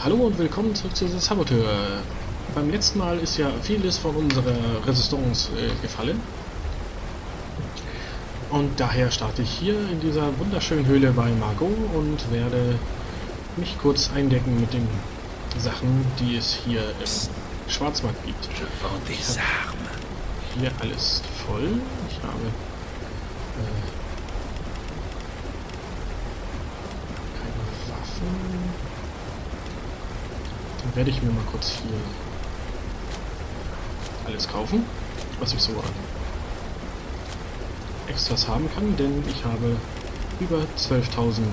Hallo und willkommen zurück zu The Saboteur. Beim letzten Mal ist ja vieles von unserer Resistance gefallen. Und daher starte ich hier in dieser wunderschönen Höhle bei Margot und werde mich kurz eindecken mit den Sachen, die es hier im Schwarzmarkt gibt. Ich habe hier alles voll. Ich habe keine Waffen. Dann werde ich mir mal kurz hier alles kaufen, was ich so an Extras haben kann, denn ich habe über 12.000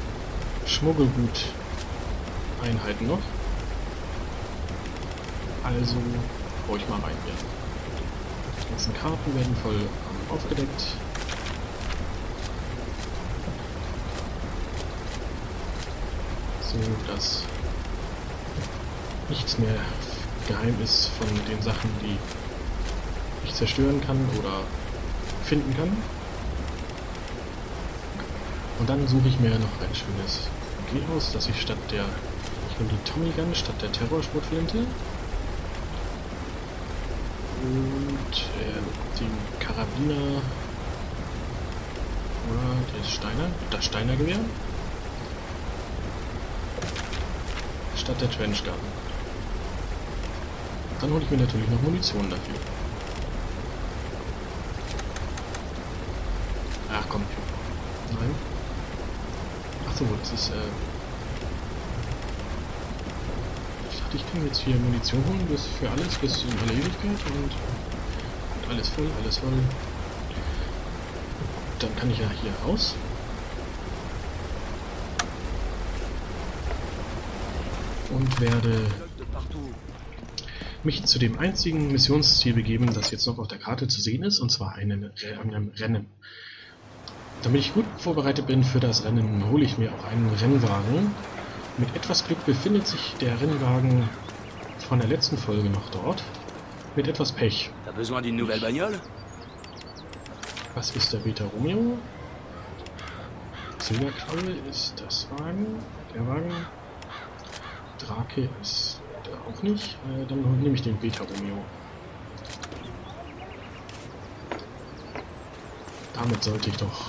Schmuggelgut-Einheiten noch. Also hau ich mal rein hier. Die ganzen Karten werden voll aufgedeckt. So, dass nichts mehr geheim ist von den Sachen, die ich zerstören kann oder finden kann. Und dann suche ich mir noch ein schönes G aus, dass ich statt der, ich nehme die Tommy Gun statt der Terrorsportflinte und den Karabiner oder das Steiner Gewehr statt der Trenchgun. Dann hole ich mir natürlich noch Munition dafür. Ach komm. Nein. Ach so, das ist ich dachte, ich kann jetzt hier Munition holen bis für alles, bis in alle Ewigkeit und alles voll, alles voll. Dann kann ich ja hier raus. Und werde mich zu dem einzigen Missionsziel begeben, das jetzt noch auf der Karte zu sehen ist, und zwar einem Rennen. Damit ich gut vorbereitet bin für das Rennen, hole ich mir auch einen Rennwagen. Mit etwas Glück befindet sich der Rennwagen von der letzten Folge noch dort. Mit etwas Pech. Was ist der Beta Romeo? Silberklaue ist das Wagen. Der Wagen. Drake ist der auch nicht. Dann nehme ich den Beta Romeo. Damit sollte ich doch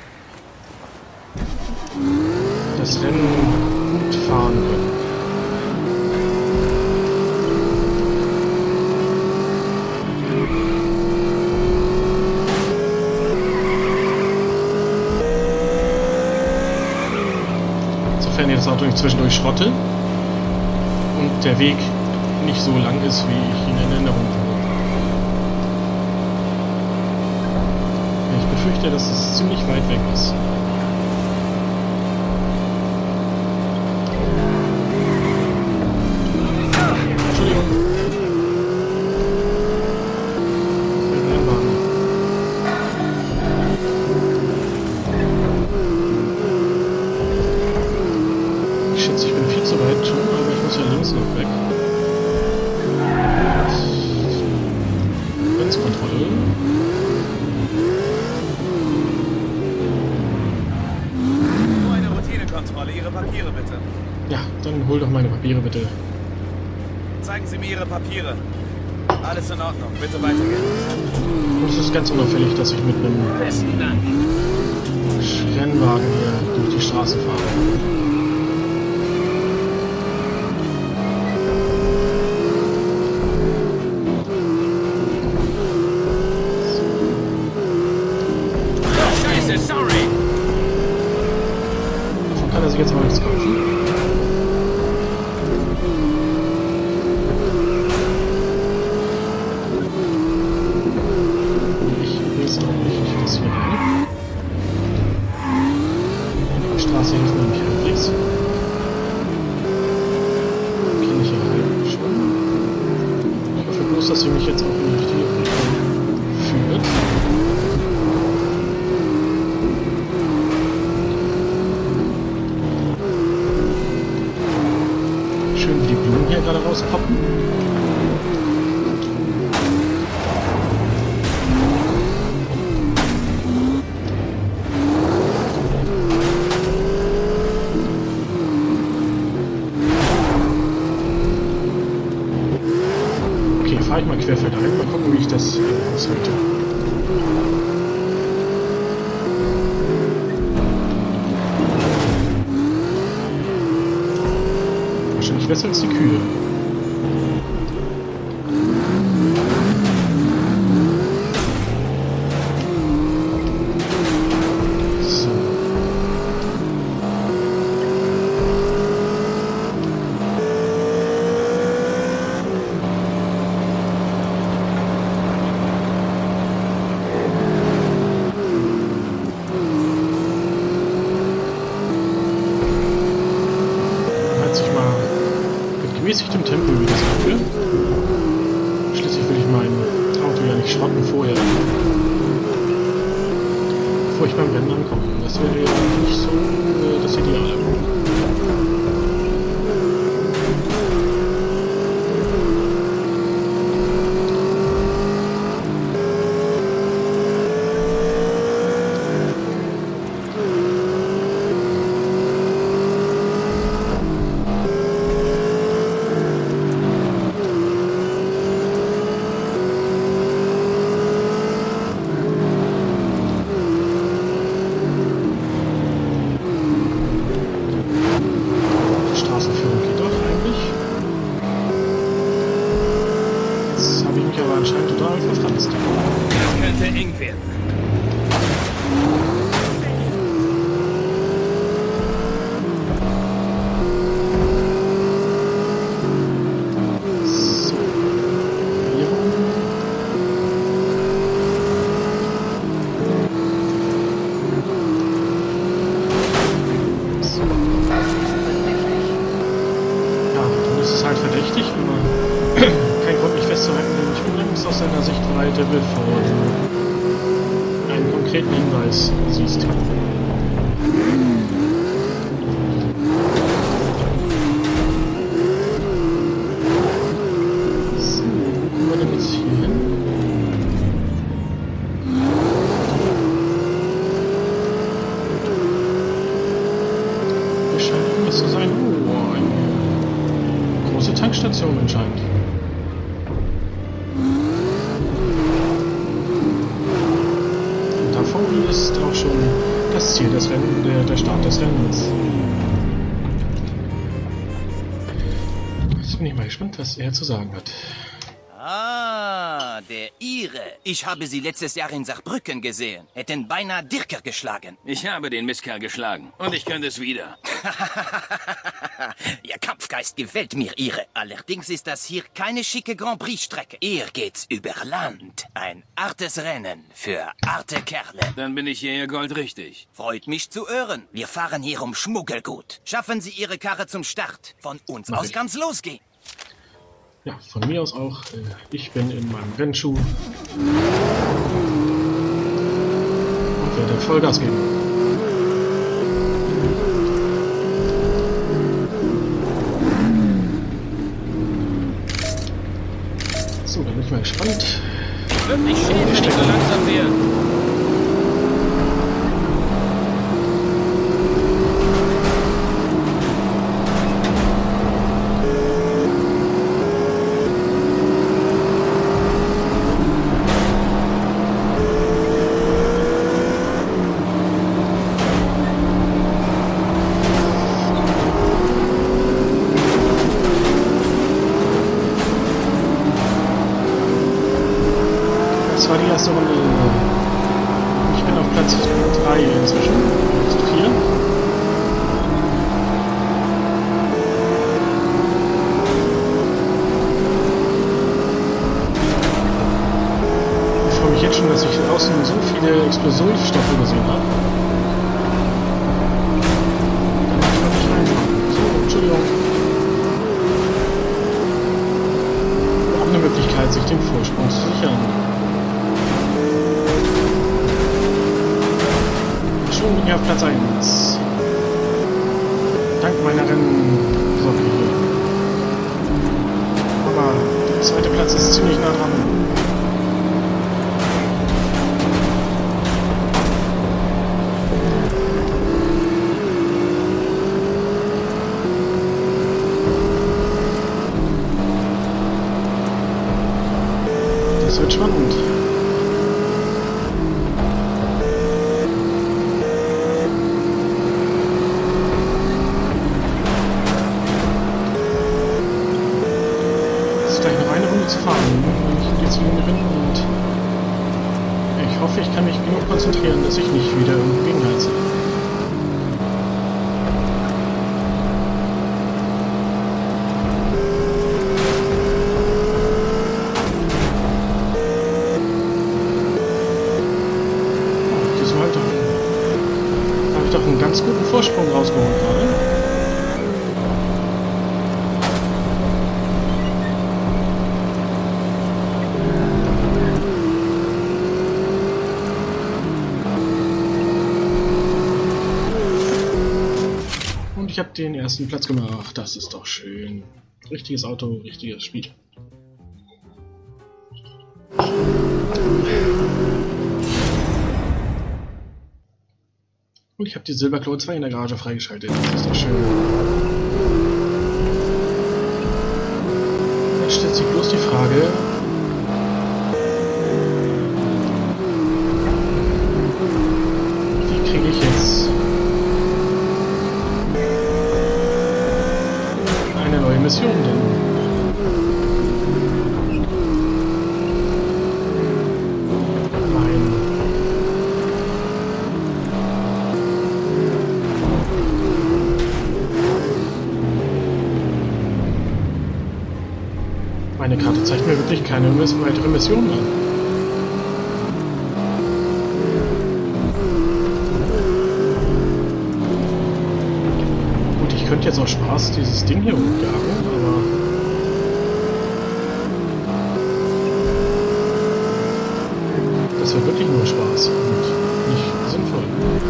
das Rennen gut fahren können. Sofern ich das Auto nicht zwischendurch schrotte und der Weg nicht so lang ist, wie ich ihn in Erinnerung habe. Ich befürchte, dass es ziemlich weit weg ist. Ihre Papiere bitte. Ja, dann hol doch meine Papiere bitte. Zeigen Sie mir Ihre Papiere. Alles in Ordnung, bitte weitergehen. Und es ist ganz unauffällig, dass ich mit einem Rennwagen hier durch die Straße fahre. Jetzt mal nichts kaufen. Ich weiß auch nicht, wie das hier rein. Die Straße hilft mir nicht halbwegs. Kenne ich ja halb schon. Ich hoffe bloß, dass sie mich jetzt auch in die richtige Richtung führt. Wie die Blumen hier gerade rauspoppen. querfeld ein. Mal gucken, wie ich das aushalte. Wahrscheinlich besser als die Kühe. Gemäßigtem Tempo über das Gefühl. Schließlich will ich mein Auto ja nicht schrotten vorher. Bevor ich beim Rennen ankomme. Das wäre ja nicht so das Ideale. Aus seiner Sichtweite bevor du einen konkreten Hinweis siehst. So, wo kommen wir denn jetzt hier hin? Hier scheint irgendwas zu sein. Oh, eine große Tankstation anscheinend. Ist auch schon das Ziel des Rennens, der Start des Rennens. Jetzt bin ich mal gespannt, was er zu sagen hat. Ah, der Ire. Ich habe Sie letztes Jahr in Saarbrücken gesehen. Hätten beinahe Dirker geschlagen. Ich habe den Mistkerl geschlagen. Und ich könnte es wieder. Ihr Kampfgeist gefällt mir, Ire. Allerdings ist das hier keine schicke Grand Prix-Strecke. Hier geht's über Land. Ein artes Rennen für arte Kerle. Dann bin ich hier goldrichtig. Freut mich zu hören. Wir fahren hier um Schmuggelgut. Schaffen Sie Ihre Karre zum Start. Von uns aus kann's losgehen. Ja, von mir aus auch. Ich bin in meinem Rennschuh und werde Vollgas geben. So, dann bin ich mal gespannt. Wird nicht schön, wenn ich so langsam werde. Das war die erste Runde. Ich bin auf Platz 3 inzwischen. Platz 4. Ich freue mich jetzt schon, dass ich draußen so viele Explosionsstoffe gesehen habe. Da darf man nicht reinfahren. So, Entschuldigung. Auch eine Möglichkeit, sich den Vorsprung zu sichern. Schon bin ich auf Platz 1. Dank meiner Rennsorge hier. Aber der zweite Platz ist ziemlich nah dran. konzentrieren, dass ich nicht wieder irgendwo gegenheize. Einen ganz guten Vorsprung rausgeholt gerade. Und ich habe den ersten Platz gemacht. Das ist doch schön. Richtiges Auto, richtiges Spiel. Und ich habe die Silberklo 2 in der Garage freigeschaltet. Das ist doch schön. Jetzt stellt sich bloß die Frage, wie kriege ich jetzt eine neue Mission denn? Meine Karte zeigt mir wirklich keine weitere Mission an. Gut, ich könnte jetzt auch Spaß dieses Ding hier umjagen, aber das wäre wirklich nur Spaß und nicht sinnvoll.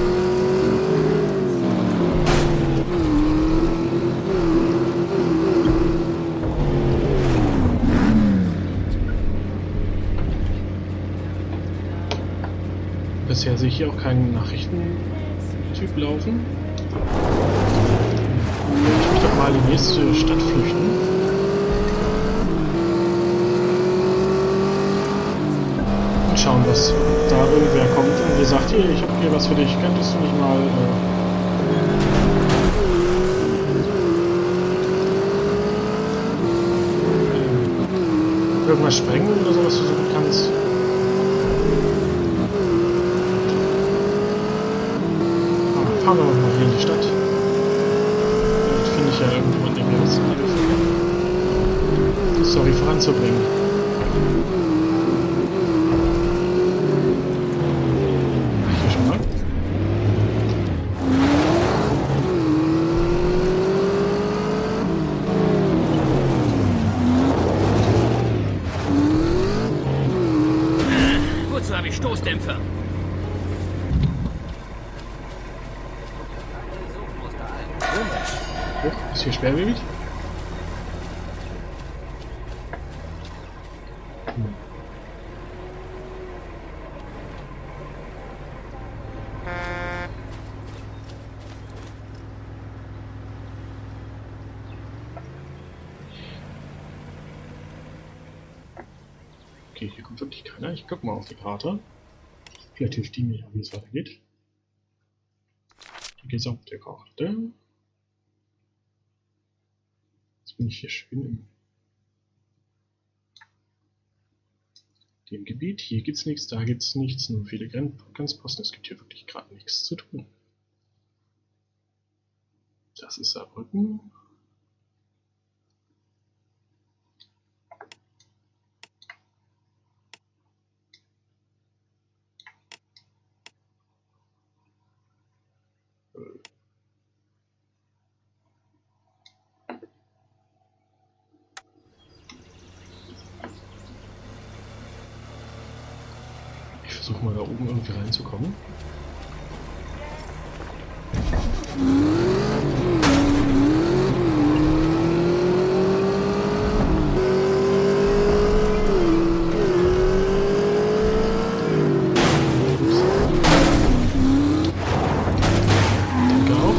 Bisher sehe ich hier auch keinen Nachrichtentyp laufen. Ich möchte doch mal in die nächste Stadt flüchten. Und schauen, was da irgendwer kommt und mir sagt, hier, ich habe hier was für dich, könntest du nicht mal irgendwas sprengen oder so, was du so gut kannst? Fahren wir mal hier in die Stadt. Vielleicht finde ich ja irgendjemanden, der mir was die Story voranzubringen. Hier schon mal. Wozu habe ich Stoßdämpfer? Oh, ist hier schwerwiegend? Okay, hier kommt wirklich keiner. Ich guck mal auf die Karte. Vielleicht hilft die mir, wie es weitergeht. Hier geht's auf der Karte. Jetzt bin ich hier schön in dem Gebiet. Hier gibt's nichts, da gibt's nichts, nur viele Grenzposten. Es gibt hier wirklich gerade nichts zu tun. Das ist Saarbrücken. Ich versuche mal da oben irgendwie reinzukommen. Danke auch.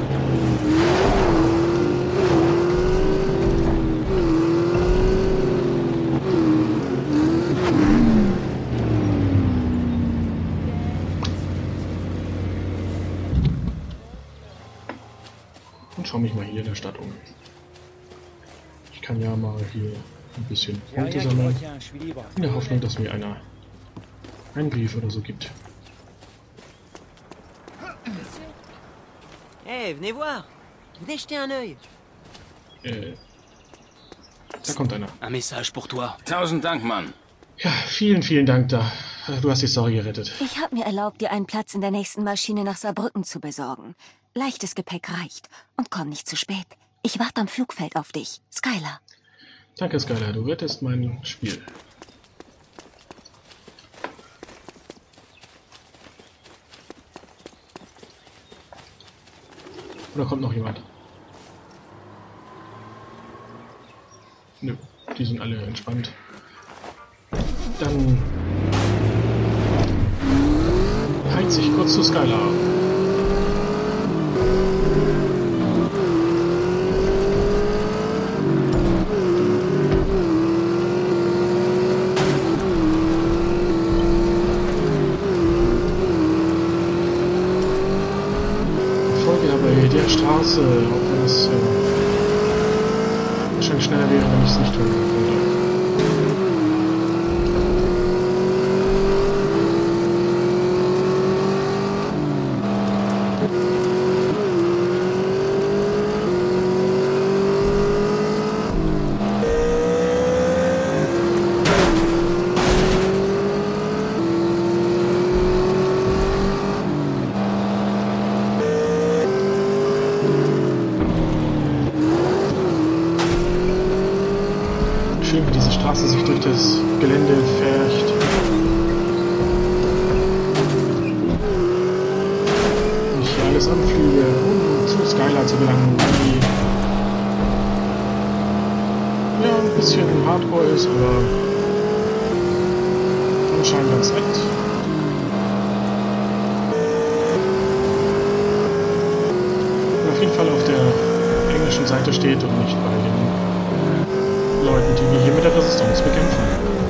Und schau mich mal hier in der Stadt um. Ich kann ja mal hier ein bisschen Punkte sammeln. In der Hoffnung, dass mir einer einen Brief oder so gibt. Hey, venez voir. Venez jeter un œil. Da kommt einer. Un message pour toi. 1000 Dank, Mann. Ja, vielen, vielen Dank da. Du hast die Story gerettet. Ich habe mir erlaubt, dir einen Platz in der nächsten Maschine nach Saarbrücken zu besorgen. Leichtes Gepäck reicht. Und komm nicht zu spät. Ich warte am Flugfeld auf dich. Skylar. Danke, Skylar. Du rettest mein Spiel. Oder kommt noch jemand? Nö, die sind alle entspannt. Dann heiz ich kurz zu Skylar. Der Straße, auch wenn es wahrscheinlich schneller wäre, wenn ich es nicht tun würde. Schön, wie diese Straße sich durch das Gelände färcht. Und ich hier alles anflüge, um zu Skylar zu gelangen, die ja ein bisschen hardcore ist, aber anscheinend ganz nett. Und auf jeden Fall auf der englischen Seite steht und nicht bei den Leuten, die wir hier mit der Resistance bekämpfen.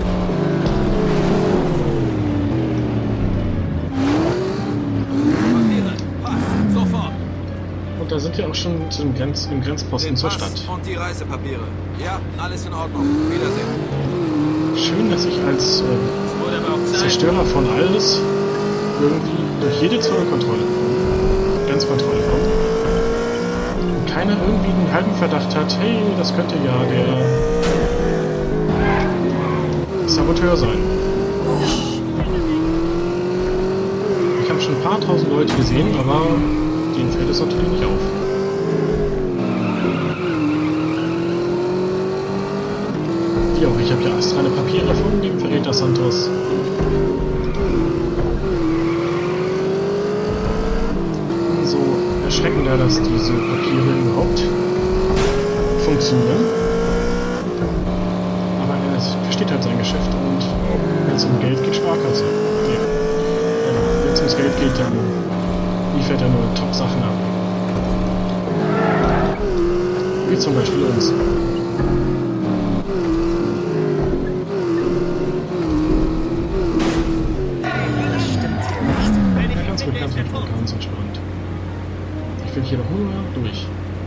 Und da sind wir auch schon im Grenzposten zur Stadt. Und die Reisepapiere. Ja, alles in Ordnung. Wiedersehen. Schön, dass ich als Zerstörer von alles irgendwie durch jede Zollkontrolle, Grenzkontrolle komme. Und keiner irgendwie einen halben Verdacht hat, hey, das könnte ja der Saboteur sein. Ich habe schon ein paar tausend Leute gesehen, aber denen fällt es natürlich nicht auf. Wie auch, ich habe ja astreine Papiere von dem Verräter Santos. Umso erschreckender, dass diese Papiere überhaupt funktionieren. Aber er versteht halt sein Geschäft und wenn es um Geld geht, Sparkasse. Nee. Wenn es ums Geld geht, dann liefert er nur Top-Sachen ab. Wie zum Beispiel uns. Ganz entspannt. Ich will hier doch nur durch.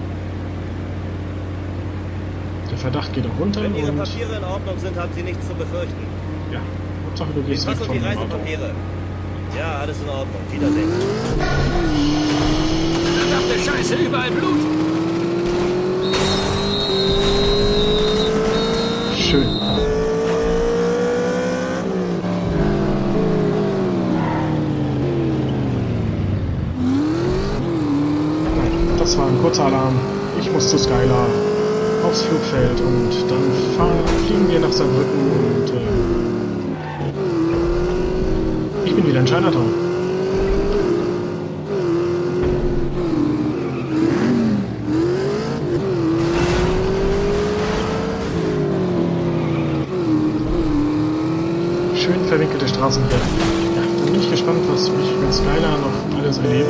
Der Verdacht geht auch runter. Wenn Ihre und Papiere in Ordnung sind, haben Sie nichts zu befürchten. ja, Hauptsache du gehst weg Was von und die dem Auto. Reisepapiere? Ja, alles in Ordnung. Wiedersehen. Verdammte Scheiße, überall Blut. Schön. Nein, das war ein kurzer Alarm. Ich muss zu Skylar aufs Flugfeld und dann fliegen wir nach Saarbrücken und ich bin wieder in Chinatown. Schön verwinkelte Straßen hier. Ja, dann bin ich gespannt, was ich mit Skylar noch alles erlebe.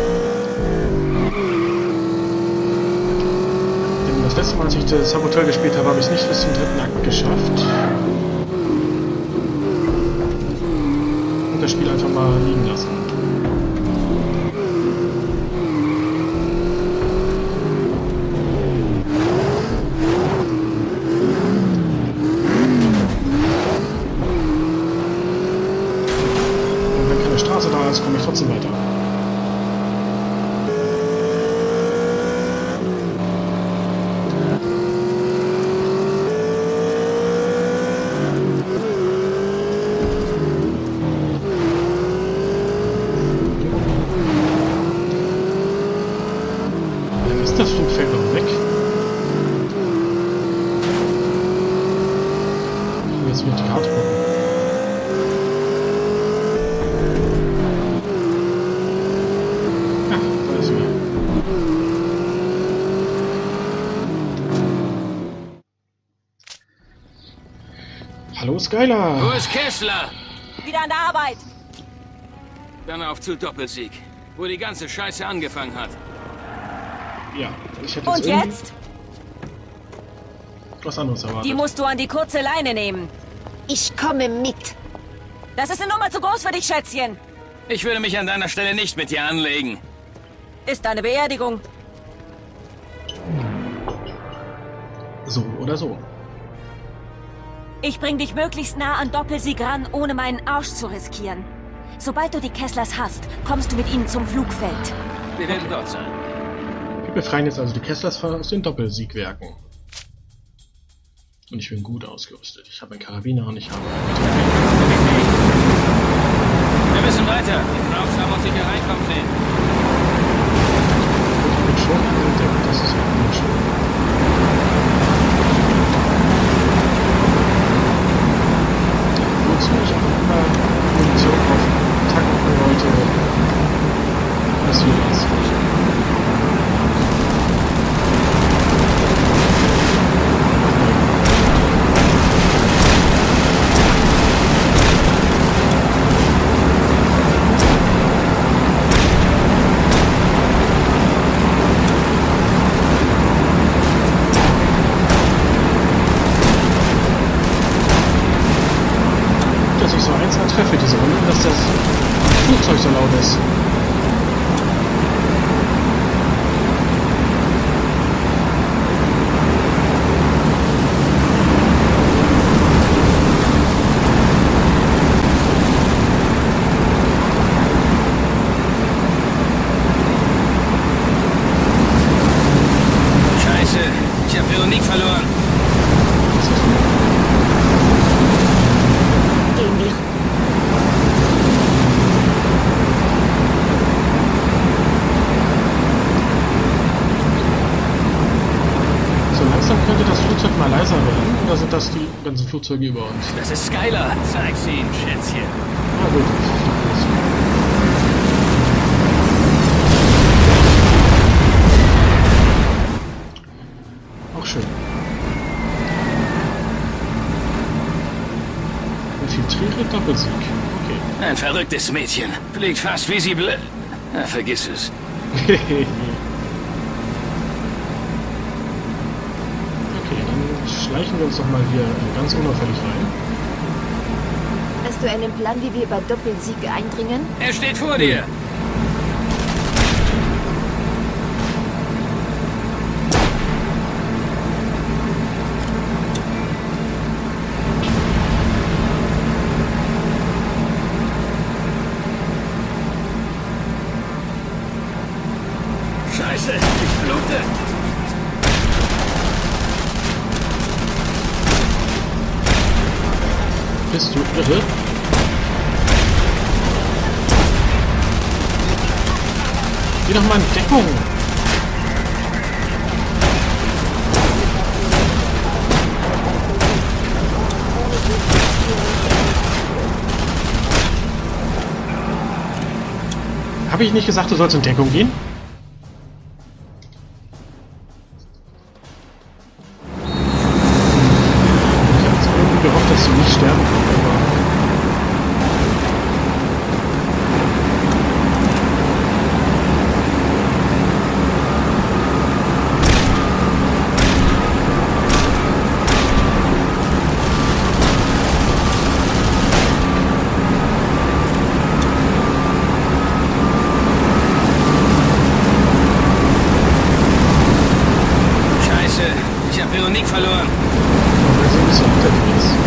Denn das letzte Mal, als ich das Saboteur gespielt habe, habe ich es nicht bis zum 3. Akt geschafft. Und das Spiel einfach mal liegen lassen. Und wenn keine Straße da ist, komme ich trotzdem weiter. Das Flugfeld noch weg. Jetzt wird die Karte gucken. Ah, da ist sie. Hallo Skylar! Wo ist Kessler? Wieder an der Arbeit. Dann auf zu Doppelsieg, wo die ganze Scheiße angefangen hat. Ja, ich hätte Und irgendwie jetzt? was anderes erwartet. Die musst du an die kurze Leine nehmen. Ich komme mit. Das ist eine Nummer zu groß für dich, Schätzchen. Ich würde mich an deiner Stelle nicht mit dir anlegen. Ist deine Beerdigung. So oder so. Ich bring dich möglichst nah an Doppelsieg ran, ohne meinen Arsch zu riskieren. Sobald du die Kesslers hast, kommst du mit ihnen zum Flugfeld. Wir werden dort sein. Wir befreien jetzt also die Kesslers aus den Doppelsiegwerken. Und ich bin gut ausgerüstet. Ich habe einen Karabiner und ich habe Wir müssen weiter. Die Crowds haben uns sicher reinkommen sehen. ich bin schon entdeckt, das ist wirklich schön. Wozu ich auch immer Munition auf takten wollte, passiert ist. Dass ich so eins treffe diese Runde, dass das Flugzeug so laut ist. Scheiße, ich habe Veronique verloren. Gehen wir. So langsam könnte das Flugzeug mal leiser werden, oder sind das die ganzen Flugzeuge über uns? Das ist Skylar. Zeig's ihm, Schätzchen. Na gut. Auch schön. Infiltriere Doppelsieg. Okay. Ein verrücktes Mädchen. Fliegt fast wie sie vergiss es. Okay, dann schleichen wir uns doch mal hier ganz unauffällig rein. Hast du einen Plan, wie wir über Doppelsieg eindringen? Er steht vor dir. Scheiße, ich blute. Bist du irre? Geh doch mal in Deckung! Habe ich nicht gesagt, du sollst in Deckung gehen? Ich habe jetzt irgendwie gehofft, dass du nicht sterben kannst, aber... Scheiße, ich habe Veronique verloren. weil sie ein bisschen unterwegs ist.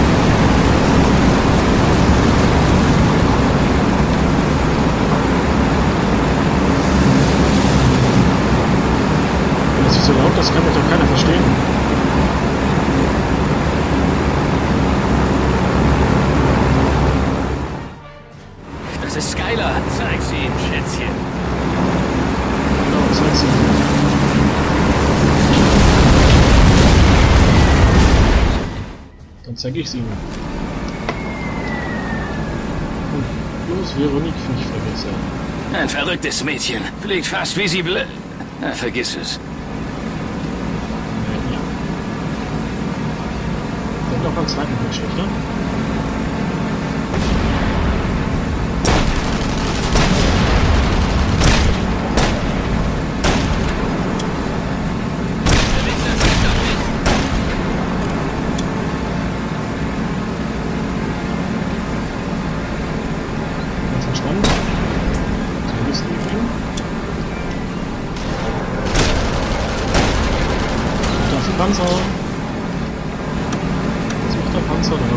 Wenn das ist so laut, das kann mich doch keiner verstehen. Das ist Skylar. Zeig's ihm, Schätzchen. Genau, das heißt sie. zeige ich es Ihnen. Und bloß Veronique nicht vergessen. Ein verrücktes Mädchen. Fliegt fast wie sie vergiss es. Ja. Denk auch am zweiten Bildschirm, ne? Panzer. Was macht der Panzer da?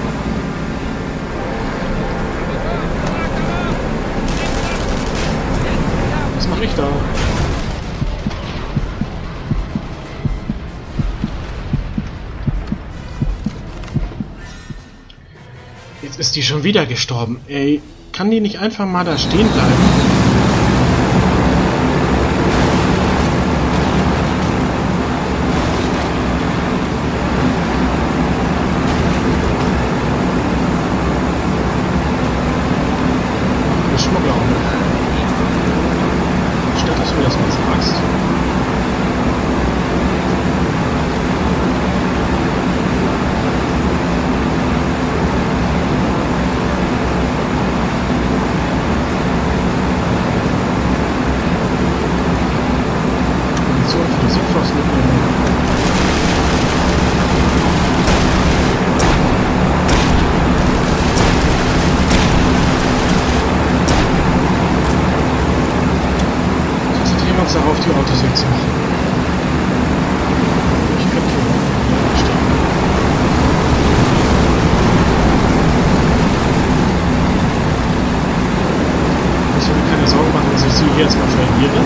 Was mache ich da? Jetzt ist die schon wieder gestorben. Ey, kann die nicht einfach mal da stehen bleiben? Darauf die Autos wegzumachen. Ich könnte hier stehen. Ich will mir keine Sorgen machen, dass ich sie hier erstmal verliere.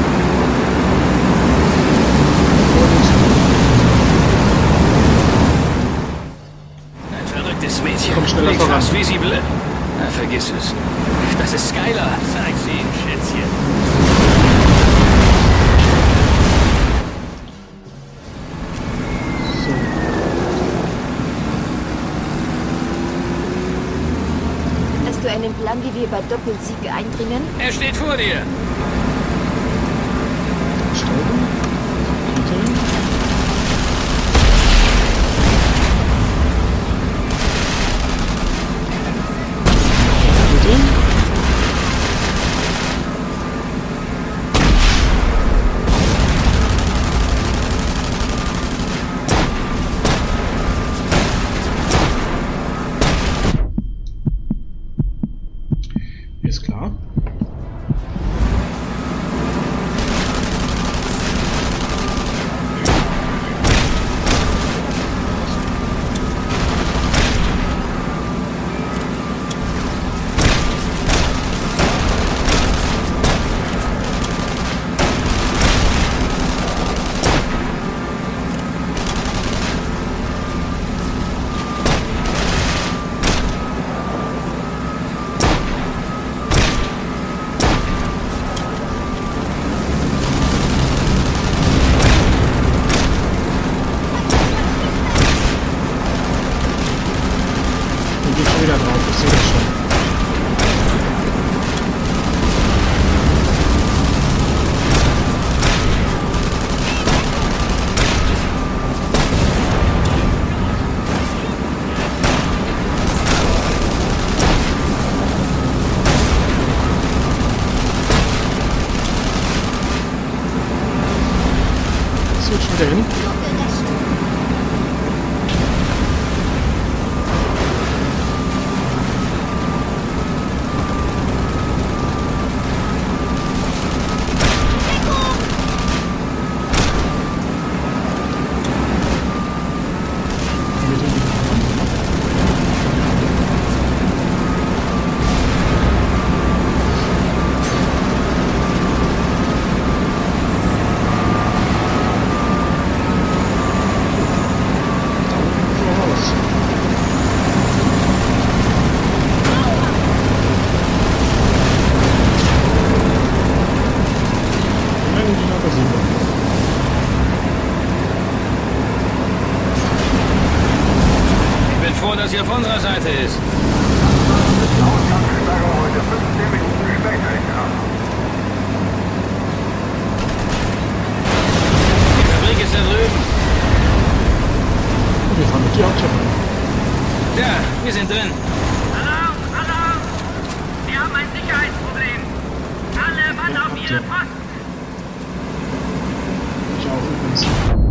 Ein verrücktes Mädchen. Komm schneller voran. Fast wie sie vergiss es. Das ist Skylar. Zeig's ihnen, Schätzchen. Hast du einen Plan, wie wir bei Doppelsieg eindringen? Er steht vor dir. Steuerung. Bitte. Ist klar. Wieder drauf, ich sehe das schon. Das wird schon wieder hin. unserer Seite ist. Die Fabrik ist da drüben. Und wir fahren mit dir auch Treppe. Ja, wir sind drin. Alarm! Alarm! Wir haben ein Sicherheitsproblem. Alle Mann auf ihre Posten! Ich auch übrigens.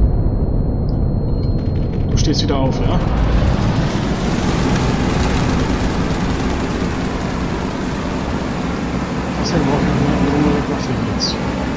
Du stehst wieder auf, ja? Außerdem brauchen wir eine andere Waffe jetzt.